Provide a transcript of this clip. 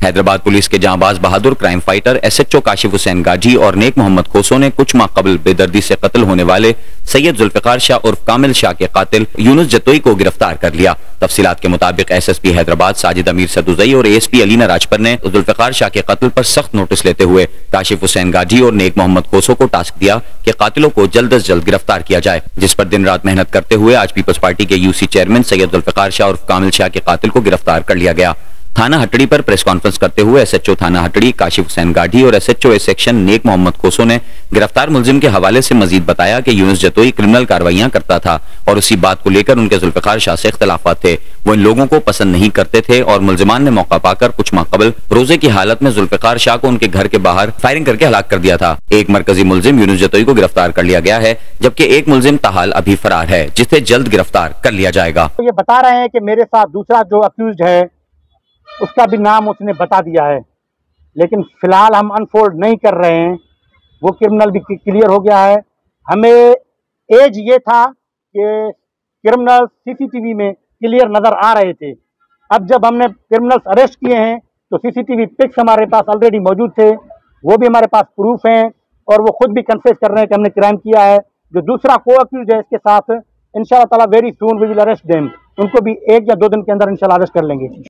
Hyderabad police के जांबाज बहादुर crime fighter SHO Kashif Hussain Ghazi और नेक मोहम्मद खोसो ने कुछ माह कबल बेदर्दी से कत्ल होने वाले सैयद जुल्फिकार शाह उर्फ कामिल शाह के कातिल यूनुस जतोई को गिरफ्तार कर लिया। तफसीलात के मुताबिक SSP हैदराबाद साजिद अमीर सदुजई और ASP अलीना राजपर ने जुल्फिकार शाह के कत्ल पर सख्त नोटिस लेते हुए काशिफ हुसैन गाजी और नेक मोहम्मद खोसो को टास्क दिया कि कातिलों को जल्द अज जल्द गिरफ्तार किया जाए, जिस पर दिन रात मेहनत करते हुए आज पीपल्स पार्टी के UC चेयरमैन सैयद जुल्फिकार शाह उर्फ कामिल शाह के कातिल को गिरफ्तार कर लिया गया। थाना हटड़ी पर प्रेस कॉन्फ्रेंस करते हुए SHO थाना हटड़ी काशिफ हुसैन गाढ़ी और SHO A section Nek Mohammad Khoso ने गिरफ्तार मुलजिम के हवाले से मजीद बताया कि यूनुस जतोई क्रिमिनल कार्रवाइयां करता था और उसी बात को लेकर उनके जुल्फिकार शाह से इख्तलाफात थे। वो इन लोगों को पसंद नहीं करते थे और मुलजिमान ने मौका पाकर कुछ माह कबल रोजे की हालत में जुल्फिकार शाह को उनके घर के बाहर फायरिंग करके हलाक कर दिया था। एक मरकजी मुलजिम यूनुस जतोई को गिरफ्तार कर लिया गया है, जबकि एक मुलजिम ताहाल अभी फरार है, जिसे जल्द गिरफ्तार कर लिया जाएगा। ये बता रहे हैं कि मेरे साथ दूसरा जो अक्यूज्ड है उसका भी नाम उसने बता दिया है, लेकिन फिलहाल हम अनफोल्ड नहीं कर रहे हैं। वो क्रिमिनल भी क्लियर हो गया है। हमें एज ये था कि क्रिमिनल CCTV में क्लियर नज़र आ रहे थे। अब जब हमने क्रिमिनल्स अरेस्ट किए हैं तो CCTV पिक्स हमारे पास ऑलरेडी मौजूद थे, वो भी हमारे पास प्रूफ हैं और वो खुद भी कन्फेस कर रहे हैं कि हमने क्राइम किया है। जो दूसरा को अक्यूज्ड है इसके साथ इंशाल्लाह ताला very soon we will arrest them. उनको भी 1 या 2 दिन के अंदर इंशाल्लाह अरेस्ट कर लेंगे।